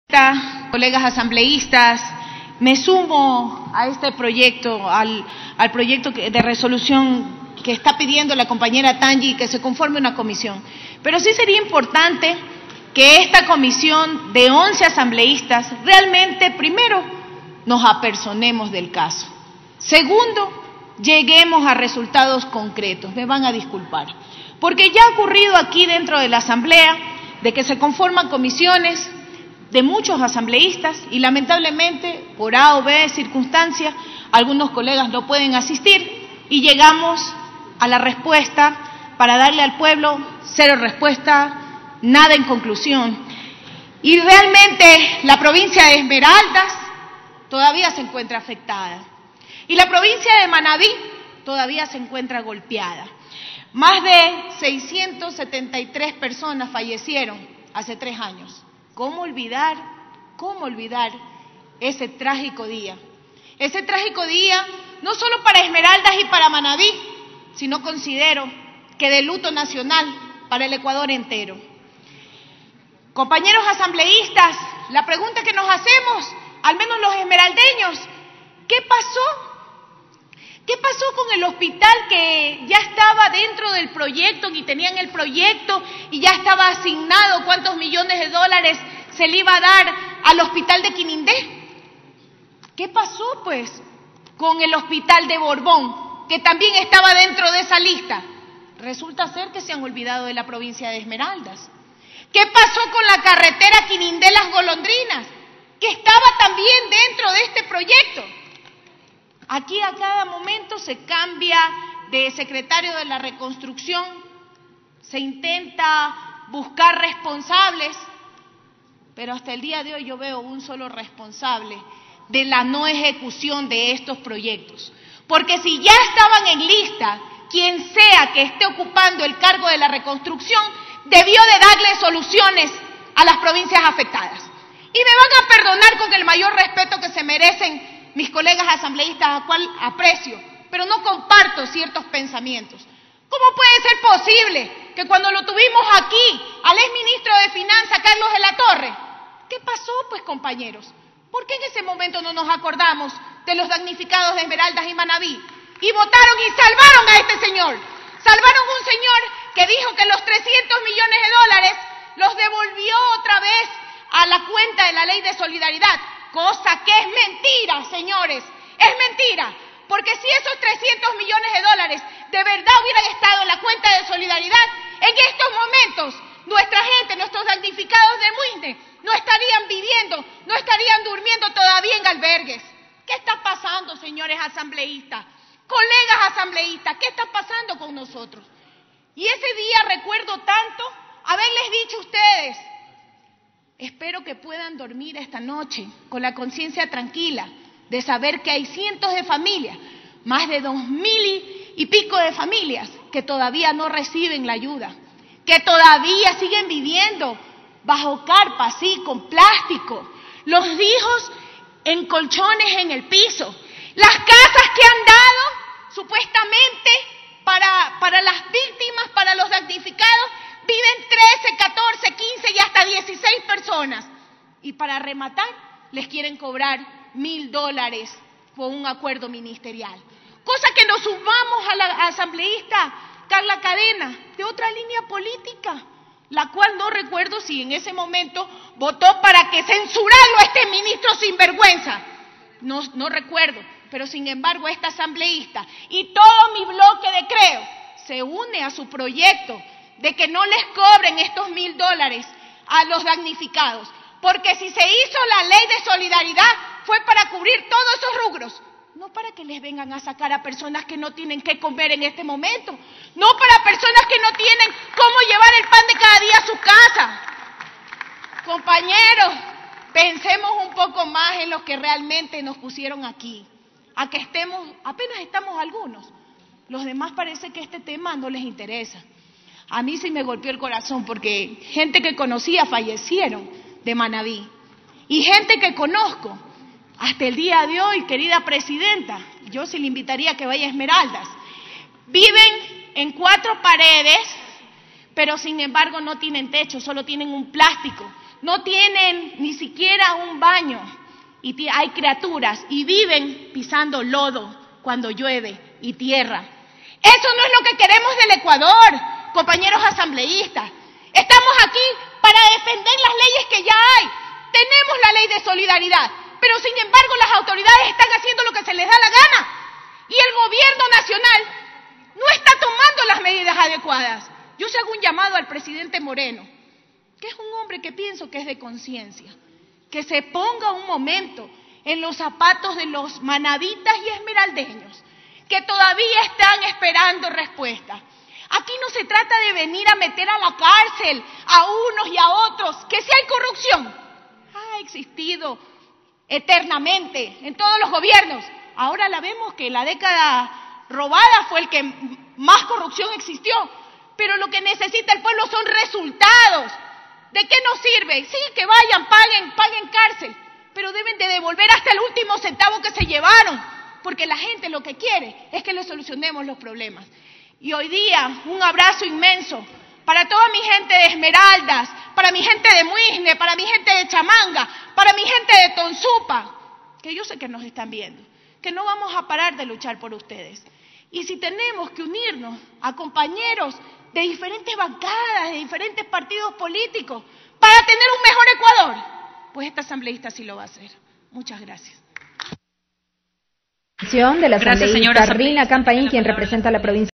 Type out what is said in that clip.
Colegas asambleístas, me sumo a este proyecto, al proyecto de resolución que está pidiendo la compañera Tanji, que se conforme una comisión. Pero sí sería importante que esta comisión de 11 asambleístas realmente, primero, nos apersonemos del caso. Segundo, lleguemos a resultados concretos. Me van a disculpar. Porque ya ha ocurrido aquí dentro de la asamblea de que se conforman comisiones de muchos asambleístas y lamentablemente por A o B circunstancias algunos colegas no pueden asistir y llegamos a la respuesta para darle al pueblo cero respuesta, nada en conclusión. Y realmente la provincia de Esmeraldas todavía se encuentra afectada y la provincia de Manabí todavía se encuentra golpeada. Más de 673 personas fallecieron hace 3 años. ¿Cómo olvidar ese trágico día? Ese trágico día, no solo para Esmeraldas y para Manabí, sino considero que de luto nacional para el Ecuador entero. Compañeros asambleístas, la pregunta que nos hacemos, al menos los esmeraldeños, ¿qué pasó? ¿Qué pasó con el hospital que ya estaba dentro del proyecto, y tenían el proyecto y ya estaba asignado cuántos millones de dólares se le iba a dar al hospital de Quinindé? ¿Qué pasó pues con el hospital de Borbón, que también estaba dentro de esa lista? Resulta ser que se han olvidado de la provincia de Esmeraldas. ¿Qué pasó con la carretera Quinindé-Las Golondrinas, que estaba también dentro de este proyecto? Aquí a cada momento se cambia de secretario de la reconstrucción, se intenta buscar responsables, pero hasta el día de hoy yo veo un solo responsable de la no ejecución de estos proyectos. Porque si ya estaban en lista, quien sea que esté ocupando el cargo de la reconstrucción, debió de darle soluciones a las provincias afectadas. Y me van a perdonar con el mayor respeto que se merecen mis colegas asambleístas, a cual aprecio, pero no comparto ciertos pensamientos. ¿Cómo puede ser posible que cuando lo tuvimos aquí, al exministro de Finanzas, Carlos de la Torre, ¿qué pasó pues, compañeros? ¿Por qué en ese momento no nos acordamos de los damnificados de Esmeraldas y Manabí? Y votaron y salvaron a este señor. Salvaron a un señor que dijo que los 300 millones de dólares los devolvió otra vez a la cuenta de la Ley de Solidaridad. Cosa que es mentira, señores, es mentira, porque si esos 300 millones de dólares de verdad hubieran estado en la cuenta de solidaridad, en estos momentos nuestra gente, nuestros damnificados de Muisne, no estarían viviendo, no estarían durmiendo todavía en albergues. ¿Qué está pasando, señores asambleístas? Colegas asambleístas, ¿qué está pasando con nosotros? Y ese día recuerdo tanto haberles dicho a ustedes: espero que puedan dormir esta noche con la conciencia tranquila de saber que hay cientos de familias, más de 2.000 y pico de familias que todavía no reciben la ayuda, que todavía siguen viviendo bajo carpas, así, con plástico, los hijos en colchones en el piso, las casas que han dado supuestamente para las víctimas, para los damnificados, viven 13, 14, 15 y hasta 16 personas. Y para rematar, les quieren cobrar $1.000 con un acuerdo ministerial. Cosa que nos sumamos a la asambleísta Carla Cadena, de otra línea política, la cual no recuerdo si en ese momento votó para que censurarlo a este ministro sinvergüenza. No recuerdo, pero sin embargo esta asambleísta y todo mi bloque de Creo se une a su proyecto de que no les cobren estos $1.000 a los damnificados, porque si se hizo la ley de solidaridad fue para cubrir todos esos rubros, no para que les vengan a sacar a personas que no tienen qué comer en este momento, no para personas que no tienen cómo llevar el pan de cada día a su casa. Compañeros, pensemos un poco más en los que realmente nos pusieron aquí, a que apenas estamos algunos, los demás parece que este tema no les interesa. A mí sí me golpeó el corazón porque gente que conocía fallecieron de Manabí. Y gente que conozco hasta el día de hoy, querida presidenta, yo sí le invitaría a que vaya a Esmeraldas. Viven en 4 paredes, pero sin embargo no tienen techo, solo tienen un plástico. no tienen ni siquiera un baño y hay criaturas y viven pisando lodo cuando llueve y tierra. Eso no es lo que queremos del Ecuador, compañeros asambleístas. Estamos aquí para defender las leyes que ya hay. Tenemos la ley de solidaridad, pero sin embargo las autoridades están haciendo lo que se les da la gana y el gobierno nacional no está tomando las medidas adecuadas. Yo se hago un llamado al presidente Moreno, que es un hombre que pienso que es de conciencia, que se ponga un momento en los zapatos de los manavitas y esmeraldeños, que todavía están esperando respuesta. Aquí no se trata de venir a meter a la cárcel a unos y a otros, que si hay corrupción, ha existido eternamente en todos los gobiernos. Ahora la vemos que la década robada fue el que más corrupción existió, pero lo que necesita el pueblo son resultados. ¿De qué nos sirve? Sí, que vayan, paguen cárcel, pero deben de devolver hasta el último centavo que se llevaron, porque la gente lo que quiere es que le solucionemos los problemas. Y hoy día, un abrazo inmenso para toda mi gente de Esmeraldas, para mi gente de Muisne, para mi gente de Chamanga, para mi gente de Tonsupa, que yo sé que nos están viendo, que no vamos a parar de luchar por ustedes. Y si tenemos que unirnos a compañeros de diferentes bancadas, de diferentes partidos políticos, para tener un mejor Ecuador, pues esta asambleísta sí lo va a hacer. Muchas gracias. De la asambleísta Rina Campaín, quien representa a la provincia.